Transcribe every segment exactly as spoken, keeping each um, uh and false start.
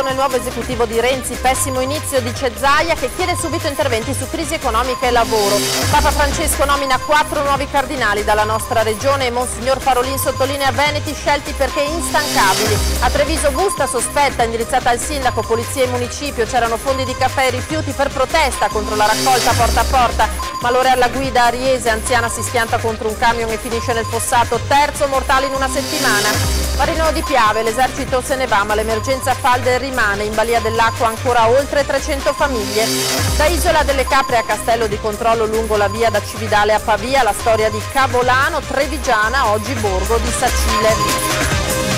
nel nuovo esecutivo di Renzi, pessimo inizio, dice Zaia, che chiede subito interventi su crisi economica e lavoro. Papa Francesco nomina quattro nuovi cardinali dalla nostra regione e Monsignor Parolin sottolinea Veneti scelti perché instancabili. A Treviso busta sospetta indirizzata al sindaco, polizia e municipio, c'erano fondi di caffè e rifiuti per protesta contro la raccolta porta a porta. Malore alla guida a Riese, anziana si schianta contro un camion e finisce nel fossato, terzo mortale in una settimana. Marino di Piave, l'esercito se ne va ma l'emergenza falde rimane, in balia dell'acqua ancora oltre trecento famiglie. Da Isola delle Capre a Castello di Controllo lungo la via da Cividale a Pavia, la storia di Cavolano, Trevigiana, oggi borgo di Sacile.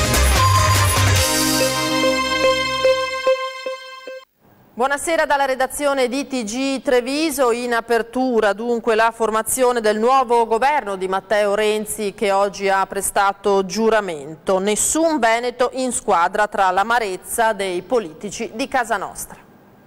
Buonasera dalla redazione di T G Treviso. In apertura dunque la formazione del nuovo governo di Matteo Renzi, che oggi ha prestato giuramento. Nessun veneto in squadra tra l'amarezza dei politici di casa nostra.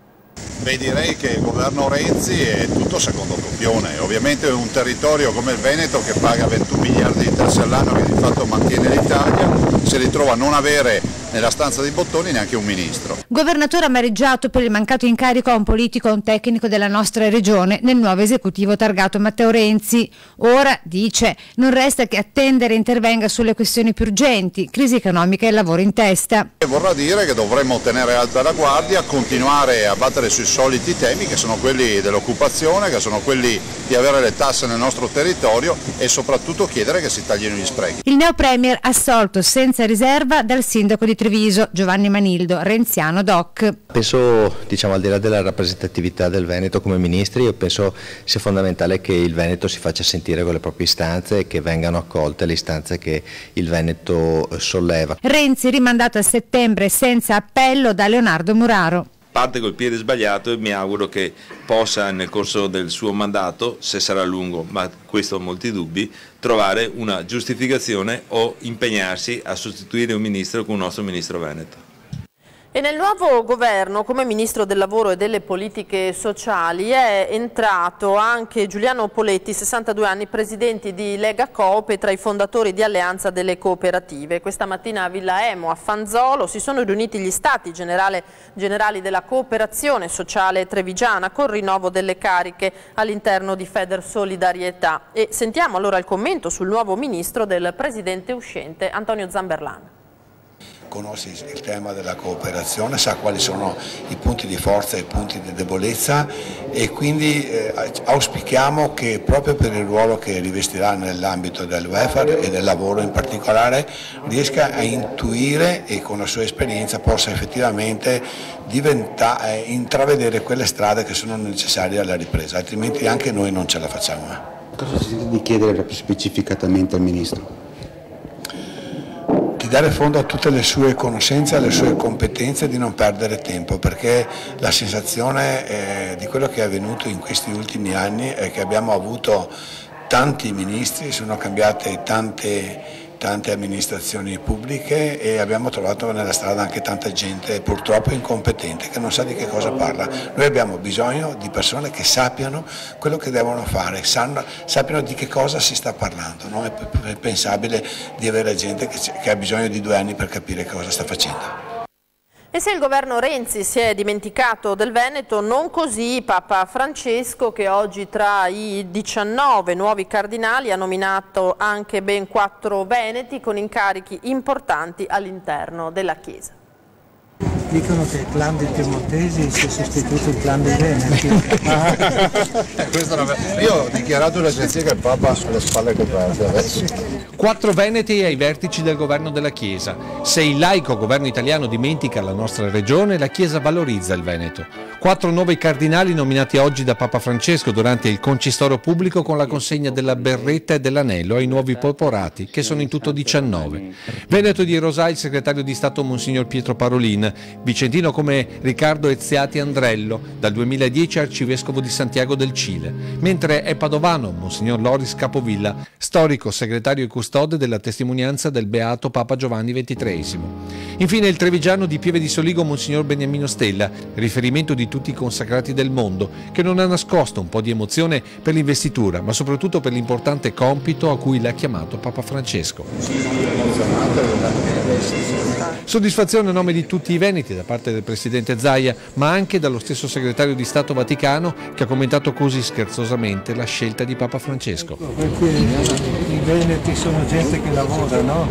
Beh, direi che il governo Renzi è tutto secondo copione. Ovviamente è un territorio come il Veneto, che paga ventuno miliardi di tasse all'anno, che di fatto mantiene l'Italia, si ritrova a non avere nella stanza dei bottoni neanche un ministro. Governatore amareggiato per il mancato incarico a un politico o un tecnico della nostra regione nel nuovo esecutivo targato Matteo Renzi. Ora, dice, non resta che attendere intervenga sulle questioni più urgenti, crisi economica e lavoro in testa. E vorrà dire che dovremmo tenere alta la guardia, continuare a battere sui soliti temi, che sono quelli dell'occupazione, che sono quelli di avere le tasse nel nostro territorio e soprattutto chiedere che si taglino gli sprechi. Il neo premier assolto senza riserva dal sindaco di Treviso, Giovanni Manildo, renziano doc. Penso, diciamo, al di là della rappresentatività del Veneto come ministri, io penso sia fondamentale che il Veneto si faccia sentire con le proprie istanze e che vengano accolte le istanze che il Veneto solleva. Renzi rimandato a settembre senza appello da Leonardo Muraro. Parte col piede sbagliato e mi auguro che possa nel corso del suo mandato, se sarà lungo, ma questo ho molti dubbi, trovare una giustificazione o impegnarsi a sostituire un ministro con un nostro ministro veneto. E nel nuovo governo, come Ministro del Lavoro e delle Politiche Sociali, è entrato anche Giuliano Poletti, sessantadue anni, presidente di Lega Coop e tra i fondatori di Alleanza delle Cooperative. Questa mattina a Villa Emo, a Fanzolo, si sono riuniti gli stati generale, generali della cooperazione sociale trevigiana col rinnovo delle cariche all'interno di Feder Solidarietà. E sentiamo allora il commento sul nuovo ministro del presidente uscente Antonio Zamberlan. Conosce il tema della cooperazione, sa quali sono i punti di forza e i punti di debolezza e quindi eh, auspichiamo che proprio per il ruolo che rivestirà nell'ambito del welfare e del lavoro in particolare riesca a intuire e con la sua esperienza possa effettivamente diventare, eh, intravedere quelle strade che sono necessarie alla ripresa, altrimenti anche noi non ce la facciamo. Cosa si sente di chiedere specificatamente al Ministro? Di dare fondo a tutte le sue conoscenze, alle sue competenze, di non perdere tempo, perché la sensazione eh, di quello che è avvenuto in questi ultimi anni è che abbiamo avuto tanti ministri, sono cambiate tante, tante amministrazioni pubbliche e abbiamo trovato nella strada anche tanta gente purtroppo incompetente che non sa di che cosa parla. Noi abbiamo bisogno di persone che sappiano quello che devono fare, sanno, sappiano di che cosa si sta parlando. Non è pensabile di avere gente che, che ha bisogno di due anni per capire cosa sta facendo. E se il governo Renzi si è dimenticato del Veneto, non così Papa Francesco, che oggi tra i diciannove nuovi cardinali ha nominato anche ben quattro veneti con incarichi importanti all'interno della Chiesa. Dicono che il clan dei piemontesi si è sostituito il clan dei veneti. Io ho dichiarato l'agenzia che il Papa ha sulle spalle coperte adesso. Quattro veneti ai vertici del governo della Chiesa. Se il laico governo italiano dimentica la nostra regione, la Chiesa valorizza il Veneto. Quattro nuovi cardinali nominati oggi da Papa Francesco durante il concistoro pubblico con la consegna della berretta e dell'anello ai nuovi porporati, che sono in tutto diciannove. Veneto di Rosà il segretario di Stato Monsignor Pietro Parolin, vicentino come Riccardo Ezziati Andrello, dal duemiladieci arcivescovo di Santiago del Cile, mentre è padovano Monsignor Loris Capovilla, storico segretario e custode della testimonianza del beato Papa Giovanni ventitreesimo. Infine il trevigiano di Pieve di Soligo Monsignor Beniamino Stella, riferimento di tutti i consacrati del mondo, che non ha nascosto un po' di emozione per l'investitura, ma soprattutto per l'importante compito a cui l'ha chiamato Papa Francesco. Soddisfazione a nome di tutti i veneti chiariti da parte del Presidente Zaia, ma anche dallo stesso Segretario di Stato Vaticano, che ha commentato così scherzosamente la scelta di Papa Francesco. Perché i veneti sono gente che lavora, no?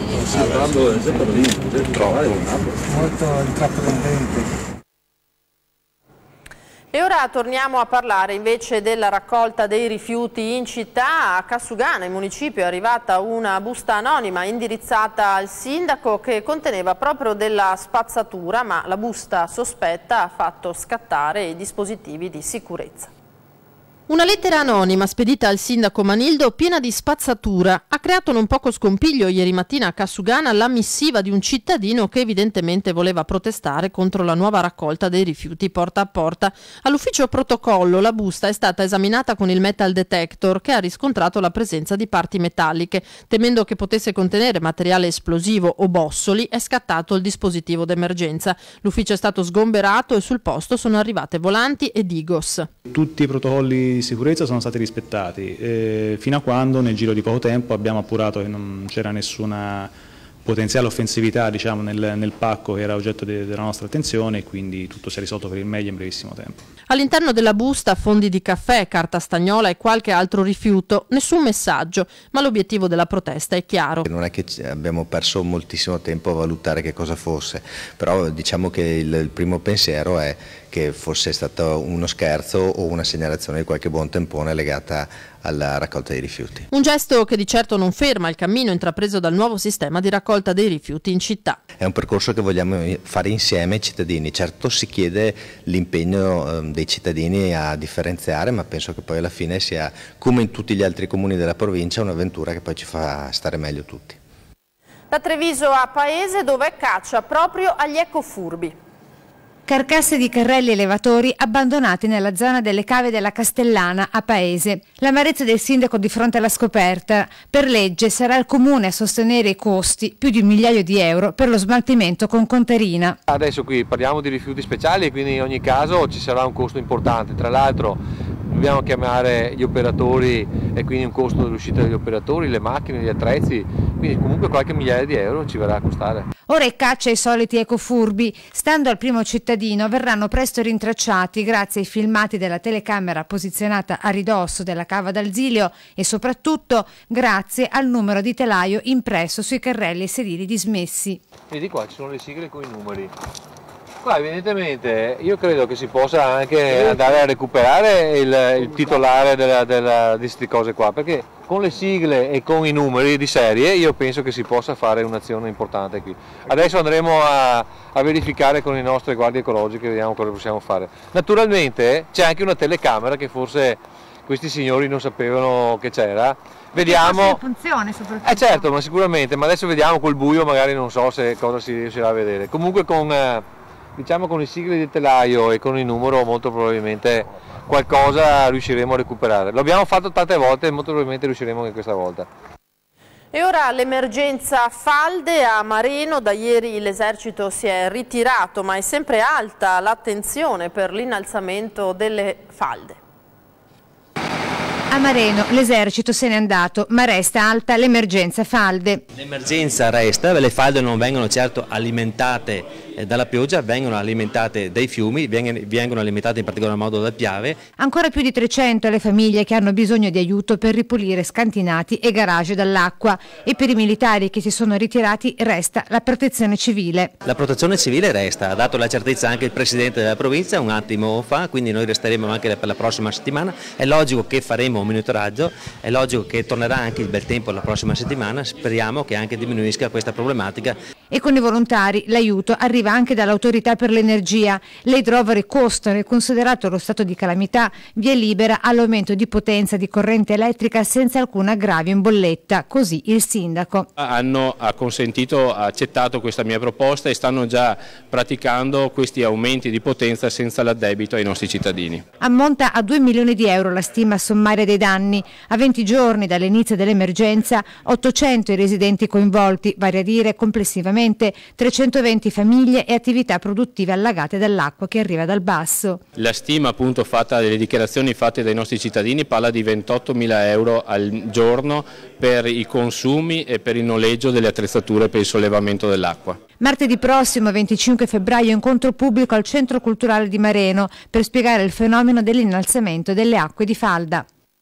Molto intraprendente. E ora torniamo a parlare invece della raccolta dei rifiuti in città. A Cassugana, in municipio, è arrivata una busta anonima indirizzata al sindaco che conteneva proprio della spazzatura, ma la busta sospetta ha fatto scattare i dispositivi di sicurezza. Una lettera anonima spedita al sindaco Manildo piena di spazzatura ha creato non poco scompiglio ieri mattina a Cassugana la missiva di un cittadino che evidentemente voleva protestare contro la nuova raccolta dei rifiuti porta a porta. All'ufficio protocollo la busta è stata esaminata con il metal detector che ha riscontrato la presenza di parti metalliche. Temendo che potesse contenere materiale esplosivo o bossoli è scattato il dispositivo d'emergenza. L'ufficio è stato sgomberato e sul posto sono arrivate volanti e digos. Tutti i protocolli di sicurezza sono stati rispettati eh, fino a quando nel giro di poco tempo abbiamo appurato che non c'era nessuna potenziale offensività, diciamo, nel, nel pacco che era oggetto de, della nostra attenzione, e quindi tutto si è risolto per il meglio in brevissimo tempo. All'interno della busta fondi di caffè, carta stagnola e qualche altro rifiuto, nessun messaggio, ma l'obiettivo della protesta è chiaro. Non è che abbiamo perso moltissimo tempo a valutare che cosa fosse, però diciamo che il, il primo pensiero è che fosse stato uno scherzo o una segnalazione di qualche buon tempone legata alla raccolta dei rifiuti. Un gesto che di certo non ferma il cammino intrapreso dal nuovo sistema di raccolta dei rifiuti in città. È un percorso che vogliamo fare insieme ai cittadini. Certo si chiede l'impegno dei cittadini a differenziare, ma penso che poi alla fine sia, come in tutti gli altri comuni della provincia, un'avventura che poi ci fa stare meglio tutti. Da Treviso a Paese, dove caccia proprio agli ecofurbi. Carcasse di carrelli elevatori abbandonati nella zona delle cave della Castellana a Paese. L'amarezza del sindaco di fronte alla scoperta. Per legge sarà il comune a sostenere i costi, più di un migliaio di euro, per lo smaltimento con conterina. Adesso qui parliamo di rifiuti speciali e quindi in ogni caso ci sarà un costo importante. Tra l'altro dobbiamo chiamare gli operatori e quindi un costo dell'uscita degli operatori, le macchine, gli attrezzi, quindi comunque qualche migliaia di euro ci verrà a costare. Ora è caccia ai soliti ecofurbi. Stando al primo cittadino verranno presto rintracciati grazie ai filmati della telecamera posizionata a ridosso della cava d'Alzilio e soprattutto grazie al numero di telaio impresso sui carrelli e sedili dismessi. Vedi qua ci sono le sigle con i numeri. Qua evidentemente io credo che si possa anche andare a recuperare il, il titolare della, della, di queste cose qua, perché con le sigle e con i numeri di serie io penso che si possa fare un'azione importante qui. Adesso andremo a, a verificare con le nostre guardie ecologiche, vediamo cosa possiamo fare. Naturalmente c'è anche una telecamera che forse questi signori non sapevano che c'era. Vediamo. Funzione soprattutto. Eh certo, ma sicuramente, ma adesso vediamo col buio, magari non so se cosa si riuscirà a vedere. Comunque con diciamo con i sigli di telaio e con il numero molto probabilmente qualcosa riusciremo a recuperare. Lo abbiamo fatto tante volte e molto probabilmente riusciremo anche questa volta. E ora l'emergenza falde a Mareno. Da ieri l'esercito si è ritirato, ma è sempre alta l'attenzione per l'innalzamento delle falde. A Mareno l'esercito se n'è andato, ma resta alta l'emergenza falde. L'emergenza resta, le falde non vengono certo alimentate dalla pioggia, vengono alimentate dai fiumi, vengono alimentate in particolar modo da piave. Ancora più di trecento le famiglie che hanno bisogno di aiuto per ripulire scantinati e garage dall'acqua, e per i militari che si sono ritirati resta la protezione civile. La protezione civile resta, ha dato la certezza anche il Presidente della provincia un attimo fa, quindi noi resteremo anche per la prossima settimana. È logico che faremo un monitoraggio, è logico che tornerà anche il bel tempo la prossima settimana, speriamo che anche diminuisca questa problematica. E con i volontari l'aiuto arriva anche dall'autorità per l'energia. Le idrovore costano e, considerato lo stato di calamità, via libera all'aumento di potenza di corrente elettrica senza alcun aggravio in bolletta, così il sindaco. Hanno consentito, accettato questa mia proposta e stanno già praticando questi aumenti di potenza senza l'addebito ai nostri cittadini. Ammonta a due milioni di euro la stima sommaria dei danni. A venti giorni dall'inizio dell'emergenza, ottocento i residenti coinvolti, vale a dire complessivamente trecentoventi famiglie e attività produttive allagate dall'acqua che arriva dal basso. La stima appunto fatta delle dichiarazioni fatte dai nostri cittadini parla di ventottomila euro al giorno per i consumi e per il noleggio delle attrezzature per il sollevamento dell'acqua. Martedì prossimo, venticinque febbraio, incontro pubblico al Centro Culturale di Mareno per spiegare il fenomeno dell'innalzamento delle acque di falda.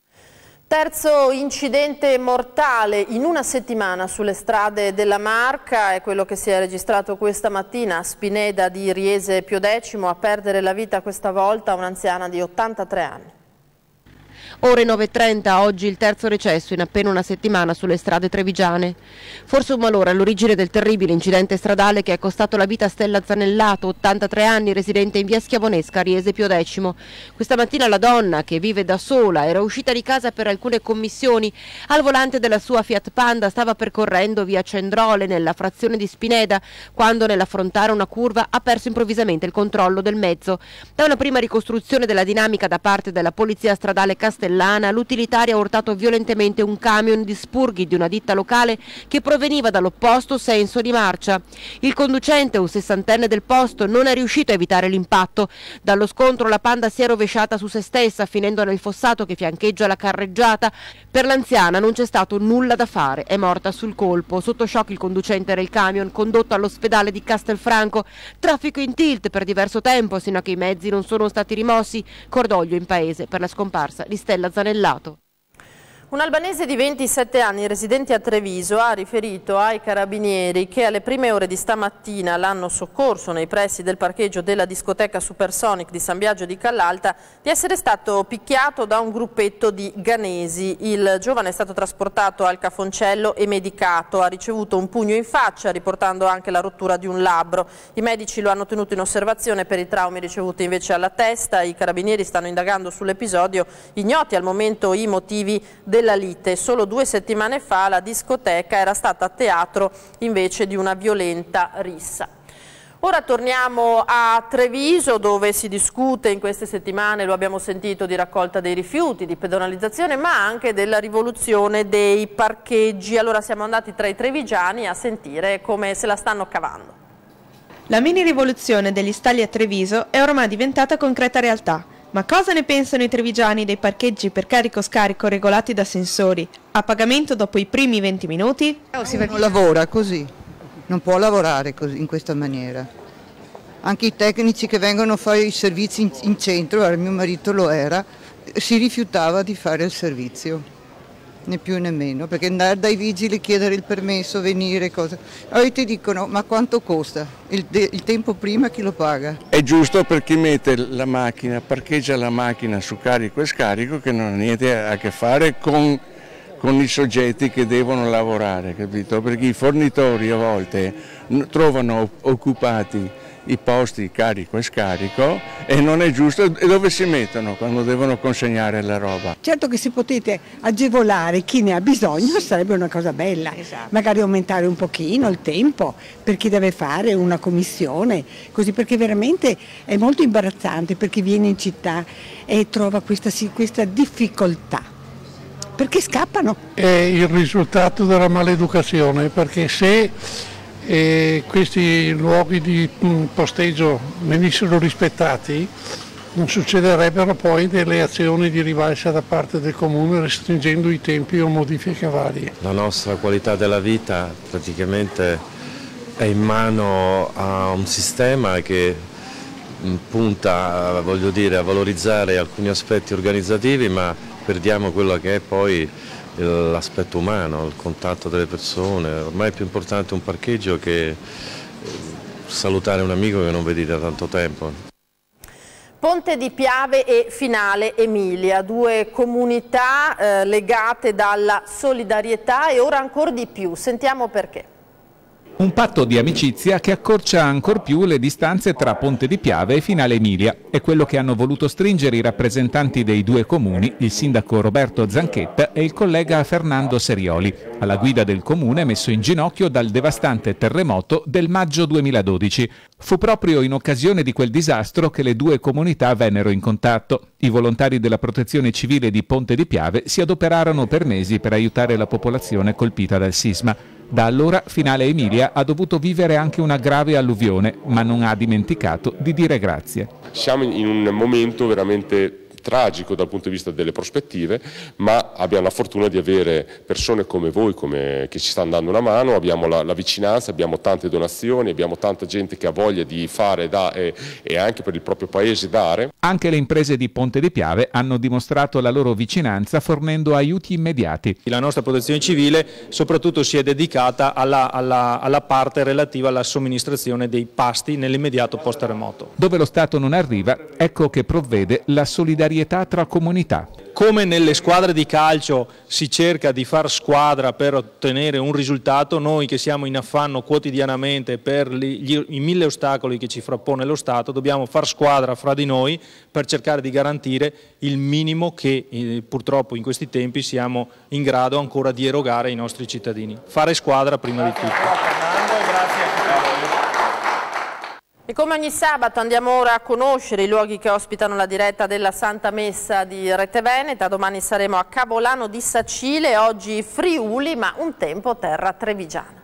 Terzo incidente mortale in una settimana sulle strade della Marca è quello che si è registrato questa mattina a Spineda di Riese Piodecimo. A perdere la vita questa volta un'anziana di ottantatré anni. Ore nove e trenta, oggi il terzo recesso in appena una settimana sulle strade trevigiane. Forse un malore all'origine del terribile incidente stradale che è costato la vita a Stella Zanellato, ottantatré anni, residente in via Schiavonesca, Riese Piodecimo. Questa mattina la donna, che vive da sola, era uscita di casa per alcune commissioni. Al volante della sua Fiat Panda stava percorrendo via Cendrole, nella frazione di Spineda, quando nell'affrontare una curva ha perso improvvisamente il controllo del mezzo. Da una prima ricostruzione della dinamica da parte della polizia stradale Castellana, l'utilitaria ha urtato violentemente un camion di spurghi di una ditta locale che proveniva dall'opposto senso di marcia. Il conducente, un sessantenne del posto, non è riuscito a evitare l'impatto. Dallo scontro la Panda si è rovesciata su se stessa, finendo nel fossato che fiancheggia la carreggiata. Per l'anziana non c'è stato nulla da fare, è morta sul colpo. Sotto shock il conducente del camion, condotto all'ospedale di Castelfranco. Traffico in tilt per diverso tempo, sino a che i mezzi non sono stati rimossi. Cordoglio in paese per la scomparsa di Stella Zanellato. Un albanese di ventisette anni residente a Treviso ha riferito ai carabinieri che alle prime ore di stamattina l'hanno soccorso nei pressi del parcheggio della discoteca Supersonic di San Biagio di Callalta di essere stato picchiato da un gruppetto di ghanesi. Il giovane è stato trasportato al Cafoncello e medicato, ha ricevuto un pugno in faccia riportando anche la rottura di un labbro. I medici lo hanno tenuto in osservazione per i traumi ricevuti invece alla testa. I carabinieri stanno indagando sull'episodio, ignoti al momento i motivi della lite. Solo due settimane fa la discoteca era stata teatro invece di una violenta rissa. Ora torniamo a Treviso, dove si discute in queste settimane, lo abbiamo sentito, di raccolta dei rifiuti, di pedonalizzazione, ma anche della rivoluzione dei parcheggi. Allora siamo andati tra i trevigiani a sentire come se la stanno cavando. La mini rivoluzione degli stalli a Treviso è ormai diventata concreta realtà. Ma cosa ne pensano i trevigiani dei parcheggi per carico-scarico regolati da sensori, a pagamento dopo i primi venti minuti? Non lavora così, non può lavorare così, in questa maniera. Anche i tecnici che vengono a fare i servizi in, in centro, mio marito lo era, si rifiutava di fare il servizio. Né più né meno, perché andare dai vigili, chiedere il permesso, venire, cosa. Allora ti dicono, ma quanto costa? Il, il tempo prima chi lo paga? È giusto per chi mette la macchina, parcheggia la macchina su carico e scarico, che non ha niente a che fare con, con i soggetti che devono lavorare, capito? Perché i fornitori a volte trovano occupati i posti carico e scarico e non è giusto, e dove si mettono quando devono consegnare la roba? Certo che se potete agevolare chi ne ha bisogno sarebbe una cosa bella, esatto. Magari aumentare un pochino il tempo per chi deve fare una commissione, così, perché veramente è molto imbarazzante per chi viene in città e trova questa, questa difficoltà, perché scappano. È il risultato della maleducazione, perché se e questi luoghi di posteggio venissero rispettati non succederebbero poi delle azioni di rivalsa da parte del comune restringendo i tempi o modifiche varie. La nostra qualità della vita praticamente è in mano a un sistema che punta, voglio dire, a valorizzare alcuni aspetti organizzativi, ma perdiamo quello che è poi l'aspetto umano, il contatto delle persone. Ormai è più importante un parcheggio che salutare un amico che non vedi da tanto tempo. Ponte di Piave e Finale Emilia, due comunità eh, legate dalla solidarietà e ora ancora di più. Sentiamo perché. Un patto di amicizia che accorcia ancor più le distanze tra Ponte di Piave e Finale Emilia. È quello che hanno voluto stringere i rappresentanti dei due comuni, il sindaco Roberto Zanchetta e il collega Fernando Serioli, alla guida del comune messo in ginocchio dal devastante terremoto del maggio duemiladodici. Fu proprio in occasione di quel disastro che le due comunità vennero in contatto. I volontari della Protezione Civile di Ponte di Piave si adoperarono per mesi per aiutare la popolazione colpita dal sisma. Da allora Finale Emilia ha dovuto vivere anche una grave alluvione, ma non ha dimenticato di dire grazie. Siamo in un momento veramente tragico dal punto di vista delle prospettive, ma abbiamo la fortuna di avere persone come voi come, che ci stanno dando una mano, abbiamo la, la vicinanza, abbiamo tante donazioni, abbiamo tanta gente che ha voglia di fare da, e, e anche per il proprio paese dare. Anche le imprese di Ponte di Piave hanno dimostrato la loro vicinanza fornendo aiuti immediati. La nostra protezione civile soprattutto si è dedicata alla, alla, alla parte relativa alla somministrazione dei pasti nell'immediato post terremoto. Dove lo Stato non arriva, ecco che provvede la solidarietà tra comunità. Come nelle squadre di calcio si cerca di far squadra per ottenere un risultato, noi che siamo in affanno quotidianamente per gli, i mille ostacoli che ci frappone lo Stato, dobbiamo far squadra fra di noi per cercare di garantire il minimo che eh, purtroppo in questi tempi siamo in grado ancora di erogare ai nostri cittadini. Fare squadra prima di tutto. E come ogni sabato andiamo ora a conoscere i luoghi che ospitano la diretta della Santa Messa di Rete Veneta. Domani saremo a Cavolano di Sacile, oggi Friuli, ma un tempo terra trevigiana.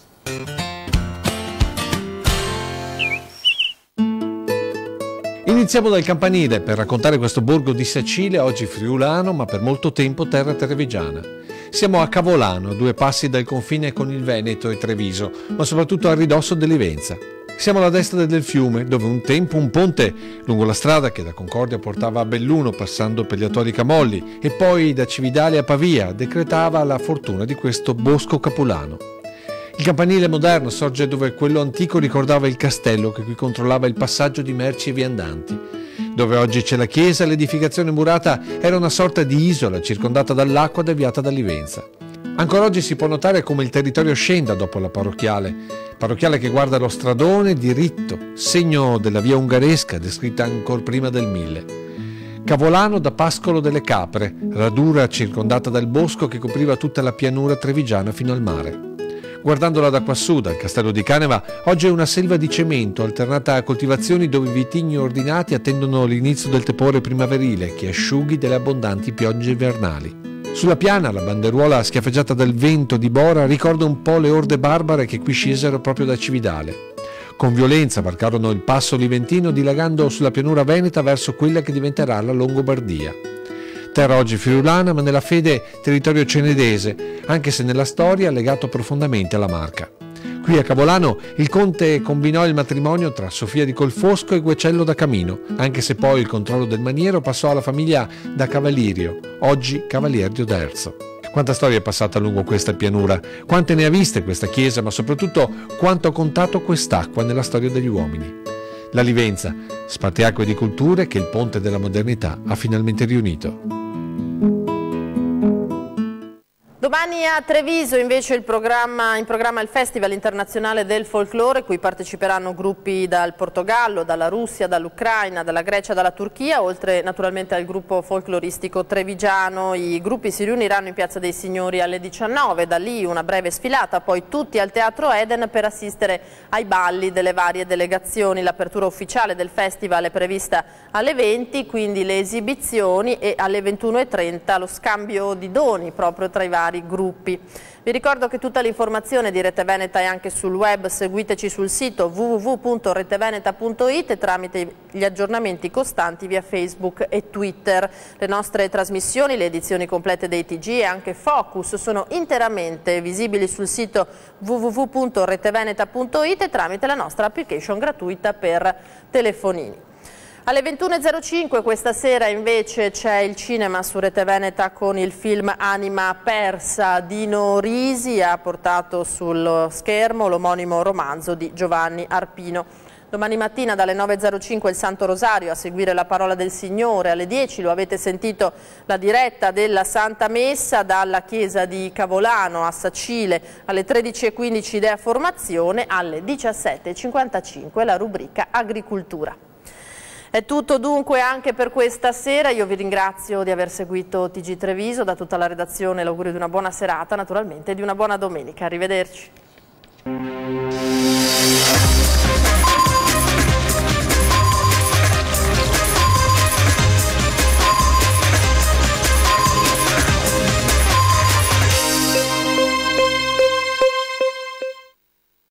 Iniziamo dal campanile per raccontare questo borgo di Sacile, oggi friulano, ma per molto tempo terra trevigiana. Siamo a Cavolano, a due passi dal confine con il Veneto e Treviso, ma soprattutto a ridosso dell'Ivenza. Siamo alla destra del fiume, dove un tempo un ponte lungo la strada che da Concordia portava a Belluno, passando per gli attuali Camolli, e poi da Cividale a Pavia, decretava la fortuna di questo bosco capulano. Il campanile moderno sorge dove quello antico ricordava il castello che qui controllava il passaggio di merci e viandanti. Dove oggi c'è la chiesa, l'edificazione murata era una sorta di isola circondata dall'acqua deviata dall'Ivenza. Ancora oggi si può notare come il territorio scenda dopo la parrocchiale, parrocchiale che guarda lo stradone diritto, segno della via ungaresca descritta ancora prima del mille. Cavolano da Pascolo delle Capre, radura circondata dal bosco che copriva tutta la pianura trevigiana fino al mare. Guardandola da quassù, dal castello di Caneva, oggi è una selva di cemento alternata a coltivazioni dove i vitigni ordinati attendono l'inizio del tepore primaverile che asciughi delle abbondanti piogge invernali. Sulla piana la banderuola schiaffeggiata dal vento di Bora ricorda un po' le orde barbare che qui scesero proprio da Cividale. Con violenza varcarono il passo liventino dilagando sulla pianura veneta verso quella che diventerà la Longobardia. Terra oggi friulana ma nella fede territorio cenedese, anche se nella storia legato profondamente alla Marca. Qui a Cavolano il conte combinò il matrimonio tra Sofia di Colfosco e Guecello da Camino, anche se poi il controllo del maniero passò alla famiglia da Cavalirio, oggi Cavalier Dioderzo. Quanta storia è passata lungo questa pianura, quante ne ha viste questa chiesa, ma soprattutto quanto ha contato quest'acqua nella storia degli uomini. La Livenza, spartiacque di culture che il ponte della modernità ha finalmente riunito. Domani a Treviso invece il programma, in programma il Festival Internazionale del Folklore, cui parteciperanno gruppi dal Portogallo, dalla Russia, dall'Ucraina, dalla Grecia, dalla Turchia, oltre naturalmente al gruppo folcloristico trevigiano. I gruppi si riuniranno in Piazza dei Signori alle diciannove, da lì una breve sfilata, poi tutti al Teatro Eden per assistere ai balli delle varie delegazioni. L'apertura ufficiale del festival è prevista alle venti, quindi le esibizioni, e alle ventuno e trenta lo scambio di doni proprio tra i vari gruppi. Vi ricordo che tutta l'informazione di Rete Veneta è anche sul web, seguiteci sul sito w w w punto reteveneta punto it e tramite gli aggiornamenti costanti via Facebook e Twitter. Le nostre trasmissioni, le edizioni complete dei T G e anche Focus sono interamente visibili sul sito w w w punto reteveneta punto it e tramite la nostra application gratuita per telefonini. Alle ventuno e zero cinque questa sera invece c'è il cinema su Rete Veneta con il film Anima persa. Dino Risi ha portato sullo schermo l'omonimo romanzo di Giovanni Arpino. Domani mattina dalle nove e zero cinque il Santo Rosario, a seguire la parola del Signore. Alle dieci lo avete sentito, la diretta della Santa Messa dalla chiesa di Cavolano a Sacile. Alle tredici e quindici Idea Formazione, alle diciassette e cinquantacinque la rubrica Agricoltura. È tutto dunque anche per questa sera, io vi ringrazio di aver seguito T G Treviso, da tutta la redazione l'augurio di una buona serata, naturalmente di una buona domenica, arrivederci.